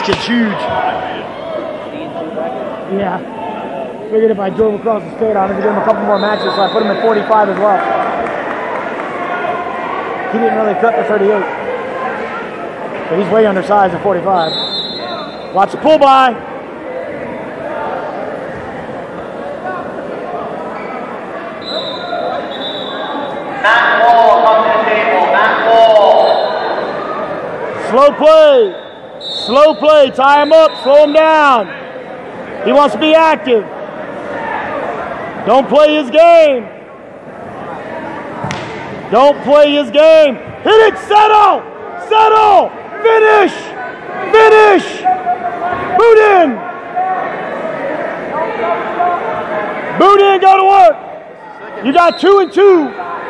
kid's huge. Yeah. Figured if I drove across the state, I'd give him a couple more matches, so I put him at 45 as well. He didn't really cut the 38. But he's way undersized at 45. Watch the pull by. Matt Wall, come to the table. Matt Wall. Slow play. Slow play. Tie him up. Slow him down. He wants to be active. Don't play his game. Don't play his game. Hit it. Settle. Settle. Finish. Finish. Boot in. Boot in. Go to work. You got 2 and 2.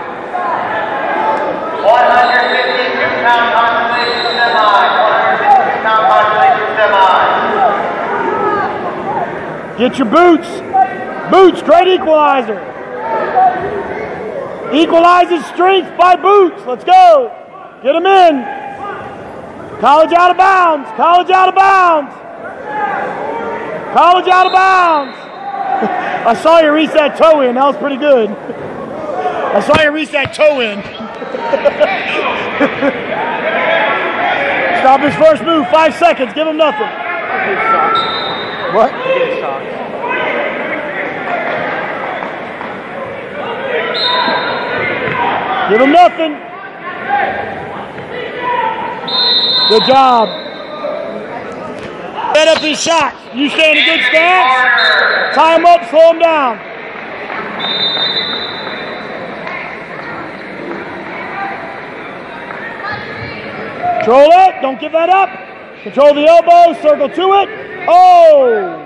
152-pound consolation semi. 152-pound consolation semi. Get your boots. Boots, great equalizer. Equalizes strength by boots. Let's go. Get him in. College out of bounds. College out of bounds. College out of bounds. I saw you reach that toe in. That was pretty good. I saw you reach that toe in. Stop his first move. 5 seconds. Give him nothing. What? Give him nothing. Good job. Set up his shot. You stay in a good stance. Tie him up, slow him down. Control it. Don't give that up. Control the elbow. Circle to it. Oh!